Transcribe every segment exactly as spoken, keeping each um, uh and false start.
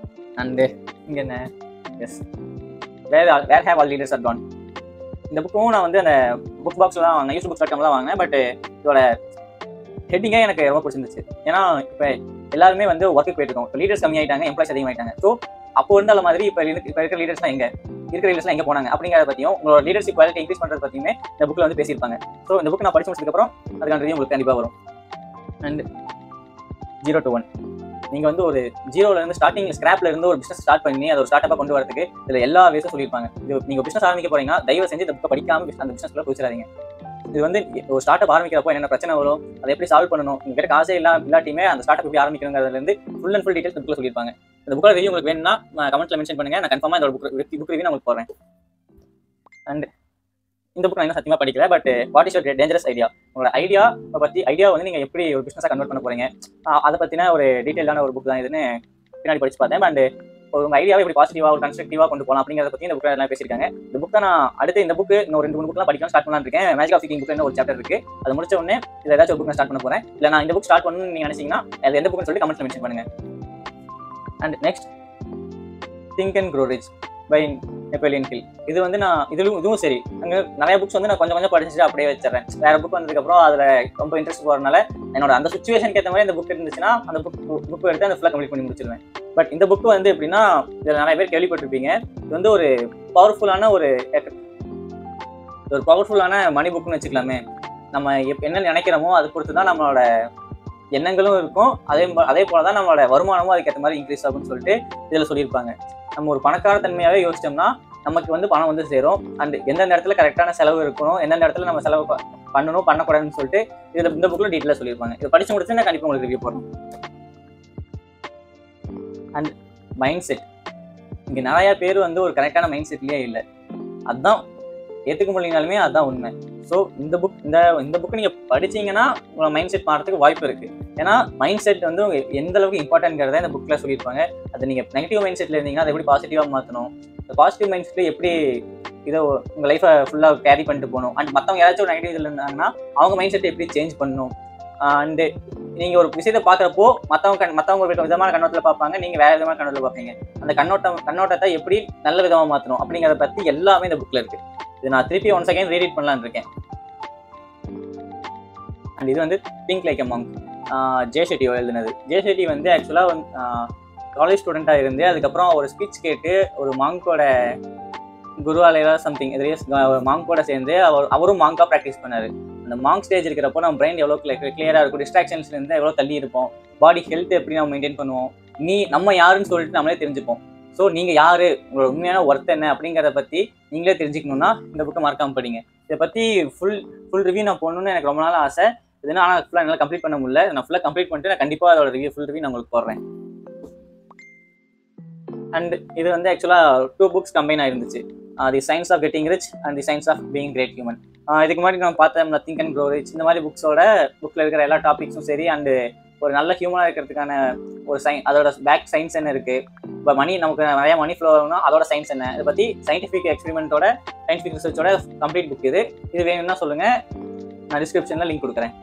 And இங்கே என்ன is where where have all leaders are gone. இந்த புக்கும் நான் வந்து அந்த புக் பாக்ஸில் தான் வாங்கினேன், யூஸ் புக்ஸ் டாட் காம் தான் வாங்கினேன். பட் இதோட ஹெட்டிங்கே எனக்கு ரொம்ப பிடிச்சிருந்துச்சு. ஏன்னா இப்போ எல்லாருமே வந்து ஒர்க்கு போயிட்டுருக்கோம். இப்போ லீடர்ஸ் கம்மியாயிட்டாங்க, எம்ப்ளாய்ஸ் அதிகமாயிட்டாங்க. ஸோ அப்போ இருந்தால மாதிரி இப்போ இப்போ இருக்கிற லீடர்ஸ்லாம் எங்கே இருக்கிற லீடர்ஸ்லாம் எங்கே போனாங்க அப்படிங்கிறத பற்றியும் உங்களோட லீடர்ஷிப் குவாலிட்டி இன்க்ரீஸ் பண்ணுறது பற்றியுமே இந்த புக்கில் வந்து பேசியிருப்பாங்க. ஸோ இந்த புக் நான் படிச்சு முடிச்சதுக்கப்புறம் அதுக்கான ரிவ்யூ உங்களுக்கு கண்டிப்பாக வரும். அண்ட் ஜீரோ டு ஒன் நீங்கள் வந்து ஒரு ஜீரோலேருந்து ஸ்டார்டிங் ஸ்கிராப்ல இருந்து ஒரு பிஸ்னஸ் ஸ்டார்ட் பண்ணி அதை ஒரு ஸ்டார்ட் அப்பாக கொண்டு வரதுக்கு இதில் எல்லா வேஸும் சொல்லியிருப்பாங்க. இது நீங்கள் பிஸ்னஸ் ஆரம்பிக்க போறீங்கன்னா தயவு செஞ்சு இந்த புக்கை படிக்காமல் அந்த பிஸ்னஸ்க்குள்ள போயிடாதீங்க. இது வந்து ஒரு ஸ்டார்ட் அப் ஆரம்பிக்கிறப்போ என்னென்ன பிரச்சனை வரும், அதை எப்படி சால்வ் பண்ணணும், உங்க கிட்ட காசே இல்லா இல்லாட்டியுமே அந்த ஸ்டார்ட் அப் எப்படி ஆரம்பிக்கணுங்கிறதுலேருந்து ஃபுல் அண்ட் ஃபுல் டீடைல்ஸ் புக்கில் சொல்லியிருப்பாங்க. இந்த புக்கில் ரிவ்யூ உங்களுக்கு வேணும்னா கமெண்ட்ல மென்ஷன் பண்ணுங்க, நான் கன்ஃபார்மாக இந்த புக் புக் ரிவ்யூ நான் உங்களுக்கு போடுறேன். அண்ட் இந்த புக் நான் இன்னும் சத்தியமாக படிக்கல. But what is your dangerous idea, உங்களோட ஐடியா பற்றி ஐடியா வந்து நீங்கள் எப்படி ஒரு பிஸ்னஸாக கன்வெர்ட் பண்ண போறீங்க அதை பற்றின ஒரு டீட்டெயிலான ஒரு புக் தான் இதுன்னு பின்னாடி படிச்சு பார்த்தேன். அண்ட் உங்கள் ஐடியாவை எப்படி பாசிட்டிவாக ஒரு கன்ஸ்ட்ரக்டிவாக கொண்டு போகலாம் அப்படிங்கிறத பற்றி இந்த புக்கில் எல்லாம் பேசியிருக்காங்க. இந்த புக் தான் நான் அடுத்து இந்த புக்கு இன்னும் ரெண்டு மூணு புக்லாம் படிக்கலாம் ஸ்டார்ட் பண்ணலான்னு இருக்கேன். மேஜிக் ஆஃப் திங்கிங் புக்கில் ஒரு சாப்டர் இருக்கு, அது முடிச்ச உடனே இதில் ஏதாச்சும் ஒரு புக் நான் ஸ்டார்ட் பண்ண போகிறேன். இல்லை நான் இந்த புக் ஸ்டார்ட் பண்ணணும்னு நீங்கள் நினைச்சீங்கன்னா அது எந்த புக்னு சொல்லிட்டு கமெண்ட்ல மென்ஷன் பண்ணுங்க. And next think and grow rich by Napoleon Hill. இது வந்து நான் இதுவும் இதுவும் சரி, அங்கே நிறைய புக்ஸ் வந்து நான் கொஞ்சம் கொஞ்சம் படிச்சுட்டு அப்படியே வச்சிடறேன். வேற புக் வந்ததுக்கப்புறம் அதில் ரொம்ப இன்ட்ரெஸ்ட் போகிறதுனால என்னோட அந்த சுச்சுவேஷனுக்கு ஏற்ற மாதிரி இந்த புக் இருந்துச்சுன்னா அந்த புக் புக் எடுத்து அந்த ஃபுல்லாக கம்ப்ளீட் பண்ணி முடிச்சிருவேன். பட் இந்த புக்கு வந்து எப்படின்னா இதில் நிறைய பேர் கேள்விப்பட்டிருப்பீங்க, இது வந்து ஒரு பவர்ஃபுல்லான ஒரு ஒரு பவர்ஃபுல்லான மணி புக்னு வச்சுக்கலாமே. நம்ம என்ன நினைக்கிறோமோ அது பொறுத்து தான் நம்மளோட எண்ணங்களும் இருக்கும், அதே அதே போல தான் நம்மளோட வருமானமும் அதுக்கேற்ற மாதிரி இன்க்ரீஸ் ஆகும்னு சொல்லிட்டு இதில் சொல்லியிருப்பாங்க. நம்ம ஒரு பணக்கார தன்மையாகவே யோசிச்சோம்னா நமக்கு வந்து பணம் வந்து சேரும். அண்ட் எந்தெந்த இடத்துல கரெக்டான செலவு இருக்கணும், எந்தெந்த இடத்துல நம்ம செலவு பண்ணணும் பண்ணக்கூடாதுன்னு சொல்லிட்டு இதில் இந்த புக்கில் டீட்டெயிலாக சொல்லியிருப்பாங்க. இதை படிச்சு முடிச்சு நான் கண்டிப்பாக உங்களுக்கு ரிவ்யூ போடணும். அண்ட் மைண்ட் செட், இங்கே நிறைய பேர் வந்து ஒரு கரெக்டான மைண்ட் செட்லேயே இல்லை, அதுதான் ஏற்றுக்க முடியனாலுமே அதுதான் உண்மை. ஸோ இந்த புக் இந்த இந்த புக்கு நீங்கள் படிச்சீங்கன்னா உங்களோட மைண்ட் செட் மாறதுக்கு வாய்ப்பு இருக்குது. ஏன்னா மைண்ட் செட் வந்து உங்களுக்கு எந்த அளவுக்கு இம்பார்ட்டன்ட்ங்கிறத இந்த புக்கில் சொல்லியிருப்பாங்க. அது நீங்கள் நெகட்டிவ் மைண்ட் செட்டில் இருந்தீங்கன்னா அதை எப்படி பாசிட்டிவாக மாற்றணும், இந்த பாசிட்டிவ் மைண்ட் செட்டில் எப்படி இதை உங்கள் லைஃப்பை ஃபுல்லாக கேரி பண்ணிட்டு போகணும், அண்ட் மற்றவங்க யாராச்சும் ஒரு நெகட்டிவ் இதில் இருந்தாங்கன்னா அவங்க மைண்ட் செட்டை எப்படி சேஞ்ச் பண்ணணும். அண்டு நீங்கள் ஒரு விஷயத்தை பார்க்குறப்போ மற்றவங்க கண் மற்றவங்க ஒரு விதமான கண்ணோட்டத்தில் பார்ப்பாங்க, நீங்கள் வேறு விதமான கண்ணோட்டத்தில் பார்ப்பீங்க. அந்த கண்ணோட்டம் கண்ணோட்டத்தை எப்படி நல்ல விதமாக மாற்றணும் அப்படிங்கிறத பற்றி எல்லாமே இந்த புக்கில் இருக்குது. இது நான் திருப்பி ஒன் செகண்ட் ரீட் பண்ணலான்னு இருக்கேன். அண்ட் இது வந்து think like a monk, Jay Shetty எழுதுனது. ஜே ஷெட்டி வந்து ஆக்சுவலாக வந்து காலேஜ் ஸ்டூடெண்ட்டாக இருந்து அதுக்கப்புறம் ஒரு ஸ்பீச் கேட்டு ஒரு மாங்கோட குருவாலையா சம்திங் இது மாங்கோட சேர்ந்து அவர் அவரும் மாங்கா ப்ராக்டிஸ் பண்ணார். அந்த மாங்க் ஸ்டேஜ் இருக்கிறப்போ நம்ம பிரெயின் எவ்வளோ கிளியராக இருக்கும், டிஸ்ட்ராக்ஷன்ஸ்லேருந்து எவ்வளோ தள்ளி இருப்போம், பாடி ஹெல்த் எப்படி நம்ம மெயின்டைன் பண்ணுவோம், நீ நம்ம யாருன்னு சொல்லிட்டு நம்மளே தெரிஞ்சுப்போம். ஸோ நீங்கள் யார், உங்களோட உண்மையான ஒர்த் என்ன அப்படிங்கிறத பற்றி நீங்களே தெரிஞ்சுக்கணுன்னா இந்த புக்கை மறக்காமல் படிங்க. இதை பற்றி ஃபுல் ஃபுல் ரிவ்யூ நான் போடணுன்னு எனக்கு ரொம்ப நாள் ஆசை. இதுனா ஆனால் ஃபுல்லாக என்னால் கம்ப்ளீட் பண்ண முடியல. நான் ஃபுல்லாக கம்ப்ளீட் பண்ணிட்டு நான் கண்டிப்பாக அதோட ரிவ்யூ ஃபுல் ரிவ்யூ நான் உங்களுக்கு போடுறேன். அண்ட் இது வந்து ஆக்சுவலாக டூ புக்ஸ் கம்பைன் ஆயிருந்துச்சு, the science of getting rich and the science of being great human. இதுக்கு முன்னாடி நம்ம பார்த்தோம்னா திங்க் அண்ட் க்ரோ ரிச் இந்த மாதிரி புக்ஸோட புக்கில் இருக்கிற எல்லா டாபிக்ஸும் சரி, அண்டு ஒரு நல்ல ஹியூமனாக இருக்கிறதுக்கான ஒரு சயின் அதோட பேக் சயின்ஸ் என்ன இருக்குது, இப்போ மணி நமக்கு நிறையா மணி ஃப்ளோ ஆகும்னா அதோட சயின்ஸ் என்ன, இதை பற்றி சயின்டிஃபிக் எக்ஸ்பெரிமெண்ட்டோட சயின்டிஃபிக் ரிசர்ச்சோட கம்ப்ளீட் புக் இது. இது வேணும்னா சொல்லுங்கள், நான் டிஸ்கிரிப்ஷனில் லிங்க் கொடுக்குறேன்.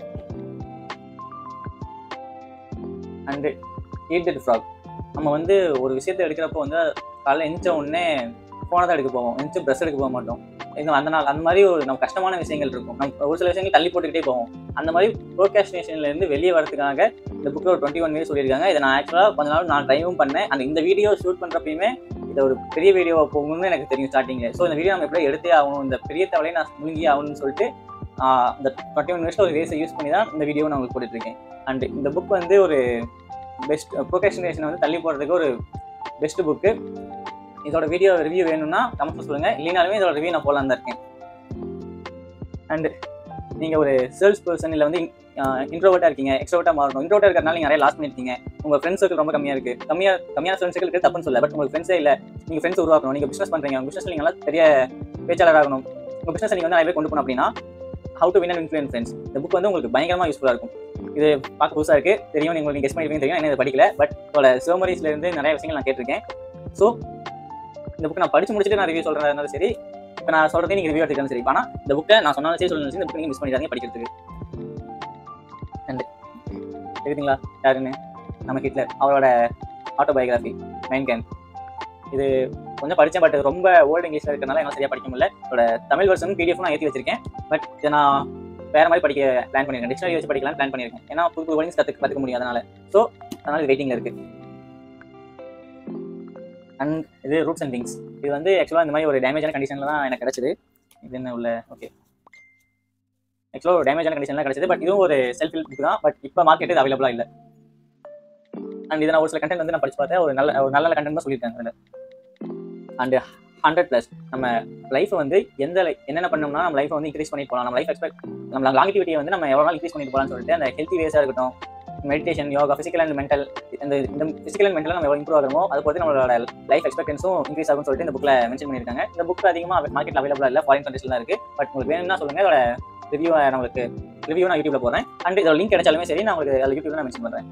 அண்டு ஈட் தட் ஃப்ராக், நம்ம வந்து ஒரு விஷயத்தை எடுக்கிறப்போ வந்து காலையில் எந்திச்ச உடனே ஃபோனை தான் எடுக்க போவோம், எந்திச்சு ப்ரெஷ் எடுக்க போக மாட்டோம். இந்த அந்த நாள் அந்த மாதிரி ஒரு நம்ம கஷ்டமான விஷயங்கள் இருக்கும், நம்ம ஒரு சில விஷயங்கள் தள்ளி போட்டுக்கிட்டே போவோம். அந்த மாதிரி ப்ரோகாஸ்டினேஷன்லேருந்து வெளியே வரதுக்காக இந்த புக்கில் ஒரு டுவெண்ட்டி ஒன் மினிட்ஸ் சொல்லியிருக்காங்க. இதை நான் ஆக்சுவலாக கொஞ்ச நாள் நான் ட்ரைவும் பண்ணேன். அந்த இந்த வீடியோ ஷூட் பண்ணுறப்பயுமே இதை ஒரு பெரிய வீடியோவை போகணும்னு எனக்கு தெரியும் ஸ்டார்டிங்கில். ஸோ இந்த வீடியோ நம்ம எப்படி எடுத்தே ஆகணும், இந்த பெரிய தவளையை நான் முழுங்கி ஆகணும்னு சொல்லிட்டு இந்த டுவெண்ட்டி ஒன் மினிட்ஸில் ஒரு ரேஸை யூஸ் பண்ணி தான் இந்த வீடியோவை நான் உங்களுக்கு போட்டுட்ருக்கேன். அண்ட் இந்த புக் வந்து ஒரு பெஸ்ட் ப்ரோகாஸ்டினேஷனை வந்து தள்ளி போடுறதுக்கு ஒரு பெஸ்ட் புக்கு. இதோட வீடியோ ரிவ்யூ வேணும்னா கமெண்ட்ல சொல்லுங்கள், இல்லைனாலுமே இதோட ரிவ்யூ நான் போகலான்னு தான் இருக்கேன். அண்ட் நீங்கள் ஒரு சேல்ஸ் பர்சன் இல்லை வந்து இன்ட்ரோவர்ட்டாக இருக்கீங்க, எக்ஸ்ட்ரோவர்ட்டாக மாறணும். இன்ட்ரோவர்ட்டாக இருக்கிறனால நீங்கள் நிறைய லாஸ் பண்ணியிருக்கீங்க, உங்கள் ஃப்ரெண்ட்ஸ் சர்க்கிள் ரொம்ப கம்மியாக இருக்குது, கம்மியாக கம்மியான ஃப்ரெண்ட்ஸ் சர்க்கிள் இருக்குது தப்புன்னு சொல்ல. பட் உங்களுக்கு ஃப்ரெண்ட்ஸே இல்லை, நீங்கள் ஃப்ரெண்ட்ஸ் உருவாக்கணும், நீங்கள் பிஸ்னஸ் பண்ணுறீங்க, உங்கள் பிஸ்னஸ் நீங்கள் பெரிய பேச்சாளர் ஆகணும், உங்கள் பிஸ்னஸ் நீங்கள் வந்து நிறைய பேர் கொண்டு போகணும் அப்படின்னா how to win and influence friends இந்த புக் வந்து உங்களுக்கு பயங்கரமாக யூஸ்ஃபுல்லாக இருக்கும். இது பார்க்க புதுசாக இருக்குது தெரியும், நீங்கள் நீங்கள் கெஸ் பண்ணிருப்பீங்க தெரியும், என்ன இதை படிக்கல. பட் இதோட சோமரிஸ்லேருந்து நிறைய விஷயங்கள் நான் கேட்டிருக்கேன். ஸோ இந்த புக் நான் படிச்சு முடிச்சுட்டு நான் ரிவ்யூ சொல்கிறதுனாலும் சரி, இப்போ நான் சொல்கிறதே நீங்கள் ரிவ்யூ எடுத்துக்காலும் சரி, ஆனால் இந்த புக்கை நான் சொன்னாலும் சரி சொல்லணும் இந்த புக் நீங்கள் மிஸ் பண்ணிடாதீங்க படிக்கிறதுக்கு. அண்ட் தெரியுதுங்களா யாருன்னு? நம்ம ஹிட்லர், அவரோட ஆட்டோபயோகிராஃபி. மைன் கேம். இது கொஞ்சம் படித்தேன், பட் ரொம்ப ஓல்டு இங்கிலீஷில் இருக்கிறனால என்னால் சரியாக படிக்க முடியல. இதோட தமிழ் வெர்ஷன் பிடிஎஃப் நான் ஏற்றி வச்சிருக்கேன். பட் இதை நான் வேறு மாதிரி படிக்க பிளான் பண்ணியிருக்கேன். டிக்ஷனரி வச்சு படிக்கலாம் பிளான் பண்ணியிருக்கேன். ஏன்னா புது புது வேர்டிங்ஸ் கற்றுக்க கற்றுக்க முடியும். அதனால் ஸோ அதனால் இது வெயிட்டிங்கில் இருக்குது. அண்ட் இது ரூட்ஸ் அண்ட் விங்ஸ். இது வந்து ஆக்சுவலாக இந்த மாதிரி ஒரு டேமேஜான கண்டிஷனில் தான் எனக்கு கிடச்சிது. இது என்ன உள்ள ஓகே ஆக்சுவலாக ஒரு டேமேஜான கண்டிஷனில் கிடச்சிது. பட் இதுவும் ஒரு செல்ஃப் ஹெல்ப் புக் தான். பட் இப்போ மார்க்கெட் இது அவைலபிளாக இல்லை. அண்ட் இதை நான் ஒரு சில கண்டென்ட் வந்து நான் படிச்சு பார்த்தேன். ஒரு நல்ல ஒரு நல்ல கண்டென்ட் தான் சொல்லியிருக்காங்க அதில். அண்ட் ஹண்ட்ரட் ப்ளஸ் நம்ம லைஃப்பை வந்து எந்த என்னென்ன பண்ணோம்னா நம்ம லைஃப்பை வந்து இன்க்ரீஸ் பண்ணிட்டு போகலாம். நம்ம லைஃப் எக்ஸ்பெக்ட் நம்ம லாங்கிட்டிவிட்டியை வந்து நம்ம எவ்வளோ நாள் இன்க்ரீஸ் பண்ணிட்டு போகலாம்னு சொல்லிட்டு அந்த ஹெல்த்தி வேஸாக இருக்கட்டும், meditation, yoga, physical and mental, இந்த இந்த ஃபிசிக்கல் அண்ட் மென்டலாக நம்ம எவ்வளோ இம்ப்ரூவ் ஆகிறோமோ அது பொறுத்து நம்மளோட லைஃப் எக்ஸ்பெக்டன்ஸும் இன்க்ரீஸ் ஆகும்னு சொல்லிட்டு இந்த புக்கில் மென்ஷன் பண்ணியிருக்காங்க. இந்த புக் அதிகமாக மார்க்கெட்டில் அவைலபிளாக இல்லை, ஃபாரின் கண்ட்ரீஸில் தான் இருக்குது. பட் உங்களுக்கு வேணும்னா சொல்லுங்கள், அதோட ரிவ்யூ நம்மளுக்கு ரிவ்யூ நான் யூடியூப்ல போடுறேன். அண்ட் இதோட லிங்க் கிடைச்சாலுமே சரி நான் உங்களுக்கு அதில் யூடியூப்ல நான் மென்ஷன் பண்ணுறேன்.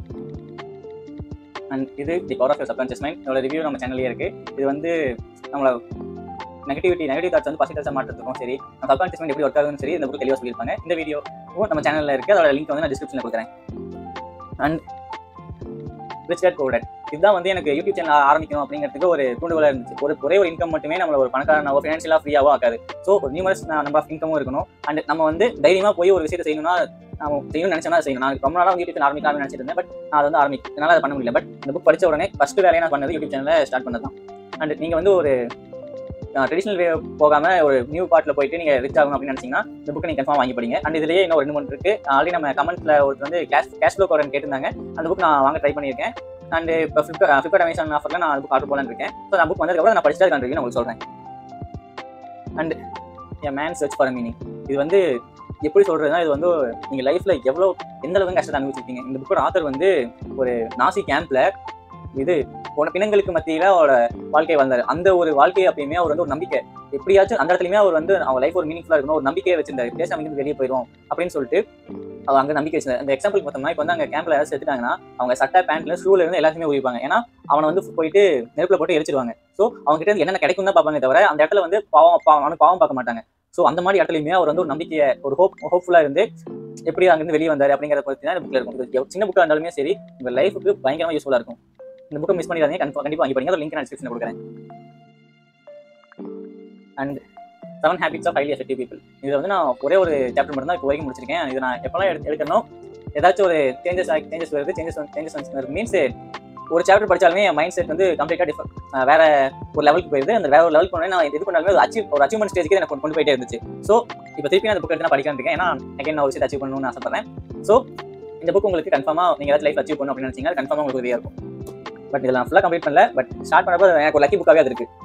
அண்ட் இது the power of your subconscious mind. இதோட ரிவ்யூ நம்ம சேனல்லே இருக்குது. இது வந்து நம்மளோட நெகட்டிவிட்டி நெகட்டிவ் தாட்ஸ் வந்து பாசிட்டிவ்ஸாக மாற்றத்துக்கும் சரி, நம்ம சப்கான்ஷியஸ் மைண்ட் எப்படி ஒர்க் ஆகுதுன்னு சரி இந்த புக் தெளிவாக சொல்லியிருப்பாங்க. இந்த வீடியோ நம்ம சேனலில் இருக்குது. அதோட லிங்க் வந்து நான் டிஸ்கிரிப்ஷனில் கொடுக்குறேன். And rich dad poor dad இதுதான் வந்து எனக்கு யூடியூப் சேனல் ஆரம்பிக்கணும் அப்படிங்கிறதுக்கு ஒரு தூண்டுகோலாக இருந்துச்சு. ஒரு ஒரே ஒரு இன்கம் மட்டுமே நம்மள ஒரு பணக்காரனாவோ ஃபினான்ஷியலாக ஃப்ரீயாவோ ஆகாது. ஸோ ஒரு நியூமரஸ் நம்பர் ஆஃப் இன்கமும் இருக்கணும். அண்ட் நம்ம வந்து தைரியமாக போய் ஒரு விஷயத்தை செய்யணும்னா நம்ம செய்யணும்னு நினச்சோம்னா செய்யணும். நான் ரொம்ப நாளாக யூடியூப் சேனல் ஆரம்பிக்கலாம்னு நினச்சிட்டு இருந்தேன். பட் நான் அதை வந்து ஆரம்பிக்கிறதுனால அதை பண்ண முடியல. பட் இந்த புக் படித்த உடனே ஃபஸ்ட்டு வேலையை நான் பண்ணது யூடியூப் சேனலில் ஸ்டார்ட் பண்ணது தான். அண்ட் நீங்கள் வந்து ஒரு ட்ரெடிஷனல் வே போகாமல் ஒரு நியூ பார்ட்டில் போயிட்டு நீங்கள் ரிச் ஆகணும் அப்படின்னு நினச்சிங்கன்னா இந்த புக்கை நீங்கள் கன்ஃபார்ம் வாங்கி படிங்க. அண்ட் இதுலேயே இன்னும் ரெண்டு மூணு இருக்குது. ஆல்ரெடி நம்ம கமெண்ட்டில் ஒருத்தர் வந்து கேஷ் கேஷ் ஃப்ளோ கோரன் கேட்டிருந்தாங்க. அந்த புக் நான் வாங்க ட்ரை பண்ணியிருக்கேன். அண்ட் இப்போ ஃப்ளிப்கார்ட் ஃப்ளிப்கார்ட் அமேசான் ஆஃபரில் நான் அந்த புக் ஆர்டர் போலான்னு இருக்கேன். ஸோ அந்த புக் வந்ததுக்கப்புறம் நான் படிச்சுட்டு அதுக்கான ரிவ்யூ நான் உங்களுக்கு சொல்கிறேன். And a man search for meaning. இது வந்து எப்படி சொல்கிறதுனா, இது வந்து நீங்கள் லைஃப்பில் எவ்வளோ எந்த அளவுக்கு கஷ்டத்தை அனுபவிச்சிருக்கீங்க. இந்த புக்கோட ஆத்தர் வந்து ஒரு நாசி கேம்பில் இது போன பிணங்களுக்கு மத்தியில் அவரோட வாழ்க்கையை வந்தார். அந்த ஒரு வாழ்க்கையை அப்பயுமே அவர் வந்து ஒரு நம்பிக்கை எப்படியாச்சும் அந்த இடத்துலையுமே அவர் வந்து அவங்க லைஃப் ஒரு மீனிங்ஃபுல்லாக இருக்கணும், ஒரு நம்பிக்கையை வச்சிருந்தார். பேச அங்கிருந்து வெளியே போயிடும் அப்படின்னு சொல்லிட்டு அவர் அங்கே நம்பிக்கை வச்சிருந்தார். அந்த எக்ஸாம்பிள் பார்த்தோம்னா இப்போ வந்து அங்கே கேம்பில் யாராவது செத்துட்டாங்கன்னா அவங்க சட்டை பேண்ட்ல ஷூல இருந்து எல்லாத்தையுமே உரிப்பாங்க. ஏன்னா அவனை வந்து போயிட்டு நெருப்பில் போட்டு எரிச்சிருவாங்க. ஸோ அவங்க கிட்ட என்னென்ன கிடைக்கும் தான் பார்ப்பாங்க தவிர அந்த இடத்துல வந்து பாவம் பாவம் அவனுக்கு பாவம் பார்க்க மாட்டாங்க. ஸோ அந்த மாதிரி இடத்துலையுமே அவர் வந்து ஒரு நம்பிக்கையை ஒரு ஹோப் ஹோப்ஃபுல்லாக இருந்து எப்படி அங்கிருந்து வெளியே வந்தார் அப்படிங்கிறத பற்றி தான் இந்த புக்கில் இருக்கும். சின்ன புக்காக இருந்தாலுமே சரி உங்கள் லைஃபுக்கு பயங்கரமாக யூஸ்ஃபுல்லாக இருக்கும். இந்த புக்கை மிஸ் பண்ணிடாதீங்க, கண்டிப்பாக வாங்கி படிங்க. அதோட லிங்க் நான் டிஸ்கிரிப்ஷனில் கொடுக்குறேன். And seven habits of highly effective people. இது வந்து நான் ஒரே ஒரு சாப்டர் மட்டும் தான் இப்போ வரைக்கும் முடிச்சிருக்கேன். இது நான் எப்போல்லாம் எடுத்து எடுக்கணும் ஏதாச்சும் ஒரு சேஞ்சஸ் சேஞ்சஸ் வருது சேஞ்சஸ் சேஞ்சஸ் வந்து மீன்ஸ் ஒரு சாப்டர் படித்தாலுமே என் மைண்ட் செட் வந்து கம்ப்ளீட்டாக டிஃபர் வேற ஒரு லெவலுக்கு போயிருது. அந்த வேற ஒரு லெவலுக்கு போனே நான் எது பண்ணாலுமே ஒரு அச்சீவ் ஒரு அச்சீவ்மெண்ட் ஸ்டேஜுக்கு எனக்கு கொண்டு போயிட்டே இருந்துச்சு. ஸோ இப்போ திருப்பி நான் அந்த புக் எடுத்து நான் படிக்கலாம் இருக்கேன். ஏன்னா அகைன் நான் ஒரு விஷயத்தை அச்சீவ் பண்ணணும்னு ஆசைப்படுறேன். ஸோ இந்த புக் உங்களுக்கு கன்ஃபார்மாக நீங்கள் ஏதாச்சும் லைஃப் அச்சீவ் பண்ணணும் அப்படின்னு நினச்சிங்கன்னா அது கன்ஃபார்மாக உங்களுக்கு உதவியாக இருக்கும். பட் இதில் நான் ஃபுல்லாக கம்ப்ளீட் பண்ணல. பட் ஸ்டார்ட் பண்ணப்போ எனக்கு ஒரு லக்கி புக்காகவே அது இருக்குது.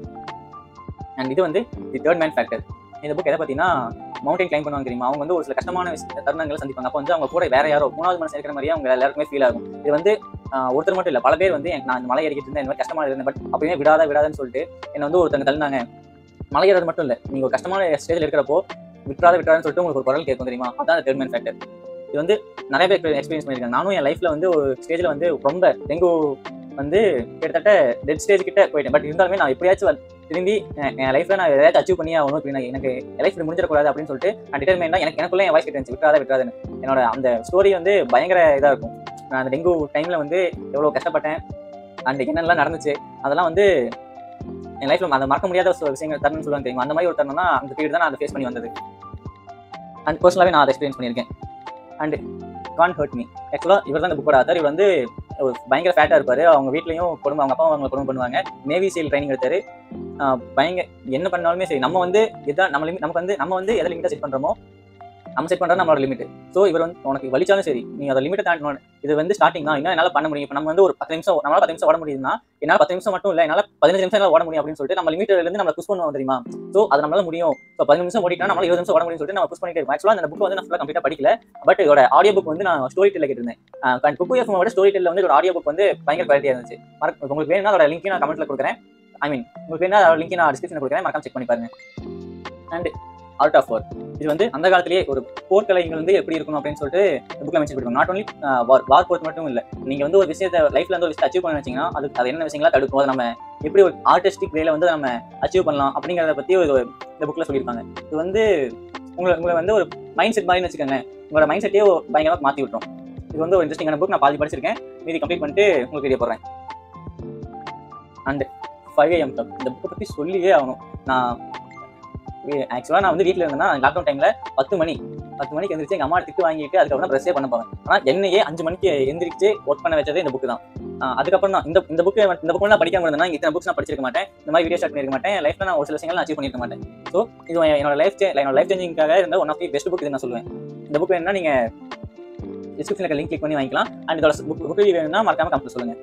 அண்ட் இது வந்து தி தேர்ட் மேன் ஃபேக்டர். இந்த புக் எதை பார்த்தீங்கன்னா மவுண்டன் கிளைம் பண்ணுவாங்க தெரியுமா, அவங்க வந்து ஒரு சில கஷ்டமான தருணங்களை சந்திப்பாங்க. அப்போ வந்து அவங்க கூட வேற யாரோ மூணாவது மனசு இருக்கிற மாதிரியே அவங்க எல்லாருக்குமே ஃபீல் ஆகும். இது வந்து ஒருத்தர் மட்டும் இல்லை, பல பேர் வந்து நான் இந்த மலை ஏறிக்கிட்டு இருந்தேன், இந்த மாதிரி கஷ்டமாக இருந்தேன், பட் அப்பயுமே விடாத விடாதுன்னு சொல்லிட்டு என்னை வந்து ஒருத்தங்க தள்ளினாங்க. மலை ஏறது மட்டும் இல்லை, நீங்கள் ஒரு கஷ்டமான ஸ்டேஜில் இருக்கிறப்போ விட்டுறாத விட்டுறாதுன்னு சொல்லிட்டு உங்களுக்கு ஒரு குரல் கேட்கும் தெரியுமா, அதான் அந்த தேர்ட் மேன் ஃபேக்டர். இது வந்து நிறைய பேர் எக்ஸ்பீரியன்ஸ் பண்ணியிருக்காங்க. நானும் என் லைஃப்பில் வந்து ஒரு ஸ்டேஜில் வந்து ரொம்ப டெங்கு வந்து கிட்டத்தட்ட டெட் ஸ்டேஜ் கிட்ட போயிட்டேன். பட் இருந்தாலுமே நான் எப்படியாச்சும் திரும்பி என் லைஃப்ல நான் ஏதாச்சும் அச்சீவ் பண்ணி ஆகணும், இப்படி எனக்கு லைஃப் முடிஞ்சிடக்கூடாது அப்படின்னு சொல்லிட்டு நான் டிட்டர்மைண்டா எனக்கு எனக்குள்ள என் வாய்ஸ் கிட்ட இருந்துச்சு, விட்டுறாத விட்டுறாதுன்னு. என்னோட அந்த ஸ்டோரி வந்து பயங்கர இதாக இருக்கும். நான் அந்த டெங்கு டைம்ல வந்து எவ்வளோ கஷ்டப்பட்டேன், அன்றைக்கு என்னெல்லாம் நடந்துச்சு, அதெல்லாம் வந்து என் லைஃப்ல அந்த மறக்க முடியாத விஷயங்கள் தரணும்னு சொல்லுவாங்க தெரியுமா, அந்த மாதிரி ஒரு தருணம் தான் அந்த பீரியட் தான் நான் அதை ஃபேஸ் பண்ணி வந்தது. அண்ட் பர்சனலாகவே நான் அதை எக்ஸ்பீரியன்ஸ் பண்ணியிருக்கேன். And can't hurt me. ஆக்சுவலாக இவர் தான் இந்த புக்கோட ஆத்தர். இவர் வந்து ஒரு பயங்கர ஃபேட்டாக இருப்பார். அவங்க வீட்லையும் கொடுமை, அவங்க அப்பா அவங்க கொடுமை பண்ணுவாங்க. நேவி சீல் ட்ரைனிங் எடுத்தார். பயங்கர என்ன பண்ணாலுமே சரி, நம்ம வந்து எதான் நம்ம லிமிட், நமக்கு வந்து நம்ம வந்து எதை லிமிட்டாக செட் பண்ணுறோமோ நம்ம செட் பண்ணுறது நம்மளோட லிமிட். ஸோ இவர் வந்து உனக்கு வலிச்சாலும் சரி நீங்கள் அதை லிமிட்டை தாண்டணும். இது வந்து ஸ்டார்டிங் தான், இன்னும் என்னால் பண்ண முடியும். இப்போ நம்ம வந்து ஒரு பத்து நிமிஷம் நம்மளால் பத்து நிமிஷம் ஓட முடியுதுன்னா என்னால் பத்து நிமிஷம் மட்டும் இல்லை, என்னால் பதினஞ்சு நிமிஷம் எல்லாம் ஓட முடியும் அப்படின்னு சொல்லிட்டு நம்ம லிமிட்டிலேருந்து நம்ம புஷ் பண்ணுவோம் தெரியுமா. ஸோ அது நம்மளால முடியும். இப்போ பதினஞ்சு நிமிஷம் ஓடிட்டா நம்மளால இருபது நிமிஷம் ஓட முடியும்னு சொல்லிட்டு நம்ம புஷ் பண்ணிட்டு இருக்கோம். ஆக்சுவலாக அந்த புக் வந்து நான் ஃபுல்லாக கம்ப்ளீட்டாக படிக்கல. பட் இதோட ஆடியோ புக் வந்து நான் ஸ்டோரி டெல்ல கேட்டிருந்தேன். புக் எஃப்எம் விட ஸ்டோரி டெல்ல வந்து ஒரு ஆடியோ புக் வந்து பயங்கர குவாலிட்டியாக இருந்துச்சு. உங்களுக்கு வேணும்னா அதோட லிங்க் நான் கமெண்ட்ல கொடுக்குறேன். ஐ மீன் உங்களுக்கு வேணும்னா அதோட லிங்க் நான் டிஸ்கிரிப்ஷனில் கொடுக்குறேன், மறக்காம செக் பண்ணி பாருங்க. அண்ட் ஆர்ட் ஆஃப் வார், இது வந்து அந்த காலத்திலேயே ஒரு போர்க்கலைகள் வந்து எப்படி இருக்கணும் அப்படின்னு சொல்லிட்டு புக்கில் மென்ஷன் பண்ணிருக்கோம். Not only war war board மட்டும் இல்லை, நீங்கள் வந்து ஒரு விஷயத்தை லைஃப்ல வந்து ஒரு விஷயத்தை அச்சீவ் பண்ண வச்சிங்கன்னா அது அது என்ன விஷயங்களா தடுக்கும், அதை நம்ம எப்படி ஒரு ஆர்டிஸ்டிக் வேல வந்து நம்ம அச்சீவ் பண்ணலாம் அப்படிங்கிறத பற்றி ஒரு இந்த புக்கில் சொல்லியிருப்பாங்க. இது வந்து உங்களை உங்களை வந்து ஒரு மைண்ட் செட் மாதிரி வச்சுக்கோங்க, உங்களோட மைண்ட் செட்டையே பயங்கரமாக மாற்றி விட்டுரும். இது வந்து ஒரு இன்ட்ரெஸ்டிங்கான புக். நான் பாதி படிச்சிருக்கேன், மீதி கம்ப்ளீட் பண்ணிட்டு உங்களுக்கு வீடியோ போடுறேன். அண்ட் ஃபைவ் ஏஎம் கிளப் இந்த புக்கை பற்றி சொல்லியே ஆகணும். நான் ஆக்சுவலாக நான் வந்து வீட்டில் இருந்தேன்னா லாக்டவுன் டைமில் பத்து மணி பத்து மணிக்கு எந்திரிச்சு எங்கள் அம்மா திட்டு வாங்கிட்டு அதுக்கப்புறம் ப்ரெஸ்ஸே பண்ண போவேன். ஆனால் என்னையே அஞ்சு மணிக்கு எந்திரிச்சு ஒர்க் பண்ண வச்சது இந்த புக்கு தான். அதுக்கப்புறம் தான் இந்த இந்த புக்கு இந்த புக்கு நான் படிக்காம இருந்தேன்னா இத்தனை புக்ஸ் நான் படிச்சிருக்க மாட்டேன், இந்த மாதிரி வீடியோ ஸ்டார்ட் பண்ணிருக்க மாட்டேன், லைஃப்ல நான் ஒரு சில விஷயங்கள் நான் அச்சீவ் பண்ணிருக்க மாட்டேன். ஸோ இது என்னோட லைஃப் என்னோட லைஃப் சேஞ்சிங்காக இருந்த one of the best book இது நான் சொல்லுவேன். இந்த புக் வேணும்னா நீங்க டிஸ்கிரிப்ஷனில் லிங்க் கிளிக் பண்ணி வாங்கிக்கலாம். அண்ட் இதோட புக் புக் வேணும்னா மறக்காம கமெண்ட்ல சொல்லுங்க.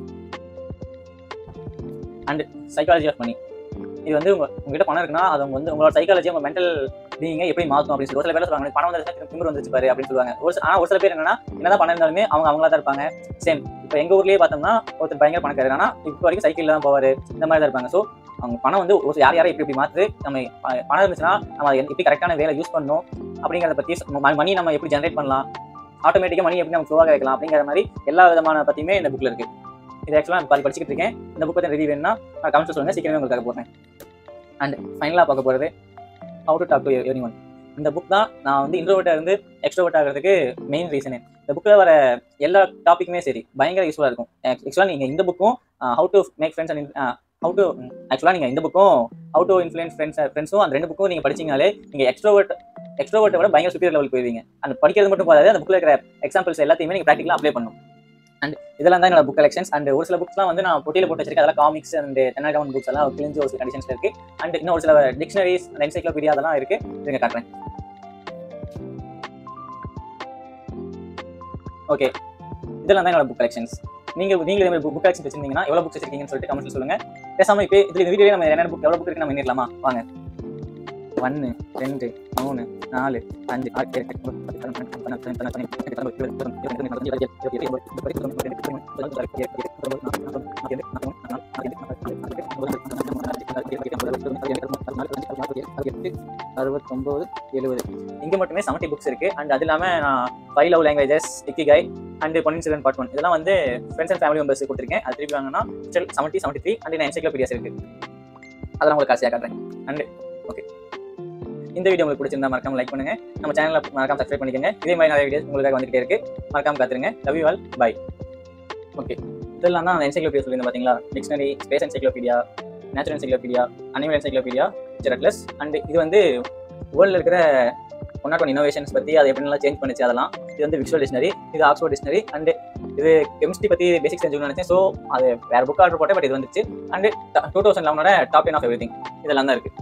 அண்ட் சைக்காலஜி ஆஃப் மணி இது வந்து உங்க உங்ககிட்ட பணம் இருக்குன்னா அது வந்து உங்களோட சைக்காலஜி உங்க மென்டல் பீயிங்கை எப்படி மாற்றும் அப்படின்னு சொல்லி ஒரு சில பேர் சொல்லுவாங்க பணம் வந்து திமிர் வந்துச்சு பாரு அப்படின்னு சொல்லுவாங்க. ஒரு ஆனால் ஒரு சில பேர் என்னன்னா என்னதான் பணம் இருந்தாலுமே அவங்க அவங்களா தான் இருப்பாங்க. சேம் இப்போ எங்க ஊர்லயே பார்த்தோம்னா ஒருத்தர் பயங்கர பணக்காரர், ஆனால் இப்போ வரைக்கும் சைக்கிள் தான் போவாரு, இந்த மாதிரி தான் இருப்பாங்க. ஸோ அவங்க பணம் வந்து ஒரு யார் யாரை எப்படி எப்படி மாற்று நம்ம பணம் இருந்துச்சுன்னா நம்ம எப்படி கரெக்டான வேலை யூஸ் பண்ணணும் அப்படிங்கிறத பற்றி மணி நம்ம எப்படி ஜென்ரேட் பண்ணலாம், ஆட்டோமேட்டிக்காக மணி எப்படி நம்ம ஃப்ளோவாக வைக்கலாம் அப்படிங்கிற மாதிரி எல்லா விதமான பற்றியுமே இந்த புக்கில் இருக்கு. இது ஆக்சுவலாக நான் படிச்சுக்கிட்டு இருக்கேன். இந்த புக் பற்றி ரிவ்யூ வேணும்னா கமெண்ட்ஸ் சொல்லுங்க, சீக்கிரமே உங்களுக்காக போடுறேன். அண்ட் ஃபைனலாக பார்க்க போகிறது how to talk to everyone. இந்த புக் தான் நான் வந்து இன்ட்ரோவர்ட்டாக இருந்து எக்ஸ்ட்ரோவர்ட் ஆகிறதுக்கு மெயின் ரீசனே. இந்த புக்கில் வர எல்லா டாப்பிக்குமே சரி பயங்கர யூஸ்ஃபுல்லாக இருக்கும். ஆக்சுவலாக நீங்கள் இந்த புக்கும் how to make friends and how to ஆக்சுவலாக நீங்கள் இந்த புக்கும் ஹவு டு இன்ஃப்ளூயன்ஸ் ஃப்ரெண்ட்ஸ் ஃப்ரெண்ட்ஸும் அந்த ரெண்டு புக்கும் நீங்கள் படிச்சிங்கனாலே நீங்கள் எக்ஸ்ட்ரோவர்ட் எக்ஸ்ட்ரோவர்ட்டை விட பயங்கர சுப்பீரியர் லெவலுக்கு போயிருவீங்க. அந்த படிக்கிறது மட்டும் போதாது, அந்த புக்கில் இருக்கிற எக்ஸாம்பிள்ஸ் எல்லாத்தையுமே நீங்கள் ப்ராக்டிக்கலாக அப்ளை பண்ணணும். அண்ட் இதெல்லாம் தான் என்னோட புக் கலெக்ஷன்ஸ். அண்ட் ஒரு சில புக்ஸ்லாம் வந்து நான் பொட்டியில் போட்டு வச்சிருக்கேன். அதெல்லாம் காமிக்ஸ் அண்ட் தென்னாலிராமன் புக்ஸ் எல்லாம் கிழிஞ்சு ஒரு சில கண்டிஷன்ஸ்ல இருக்கு. அண்ட் இன்னும் ஒரு சில டிக்ஷனரிஸ் அண்ட் என்சைக்ளோபீடியா அதெல்லாம் இருக்கு. இதுங்க காட்டுறேன். ஓகே, இதெல்லாம் தான் என்னோட புக் கலெக்ஷன்ஸ். நீங்க நீங்க இதே மாதிரி புக் கலெக்ஷன் வச்சிருந்தீங்கன்னா எவ்வளவு புக்ஸ் வச்சிருக்கீங்கன்னு சொல்லிட்டு கமெண்ட்ல சொல்லுங்க. பேசாம இப்போ இதுல இந்த வீடியோல நம்ம என்ன புக் எவ்வளவு புக் இருக்கு நம்ம எண்ணிரலாமா? வாங்க. ஒன்று ரெண்டு மூணு நாலு அஞ்சு ஆறு ஏழு எட்டு ஒன்பது பத்து பதினொன்று பன்னெண்டு அறுபத்தொன்பது எழுபது இங்க மட்டுமே செவன்டி புக்ஸ் இருக்கு. அண்ட் அது இல்லாம நான் five love languages, Ikigai and Ponniyin Selvan part one இதெல்லாம் வந்து ஃப்ரெண்ட்ஸ் அண்ட் ஃபேமிலி மெம்பர்ஸ் கொடுத்துருக்கேன். அது திருப்பி வாங்கினா seventy seventy three and encyclopedias இருக்கு. அதெல்லாம் உங்களுக்கு காசியாக காட்டுறேன். அண்ட் ஓகே, இந்த வீடியோ உங்களுக்கு பிடிச்சிருந்தா மறக்காம லைக் பண்ணுங்க, நம்ம சேனலை மறக்காம சப்ஸ்கிரைப் பண்ணிக்கோங்க. இதே மாதிரி நிறைய வீடியோஸ் உங்களுக்காக வந்துகிட்டே இருக்கு, மறக்காம காத்துருங்க. Love you all, bye. Okay, இதெல்லாம் தான் என்சைக்ளோபீடியா சொல்லியிருந்தேன் பார்த்தீங்களா? Dictionary, space encyclopedia, natural encyclopedia, animal encyclopedia, picture atlas. And இது வந்து வேர்ல்டில் இருக்கிற ஒன் நாட் ஒன் இன்னோவேஷன்ஸ் பற்றி அதை எப்படிலாம் சேஞ்ச் பண்ணிச்சு அதெல்லாம். இது வந்து விஷுவல் டிக்ஷனரி, இது ஆக்ஸ்போர்ட் டிக்ஷனரி. அண்ட் இது கெமிஸ்ட்ரி பற்றி பேசிக்ஸ் தெரிஞ்சுக்கணும்னு நினச்சேன். ஸோ அது வேறு புக் ஆர்டர் போட்டேன், பட் இது வந்துச்சு. அண்ட் டூ தௌசண்ட் லெவனோட top ten of everything இதெல்லாம் தான் இருக்குது.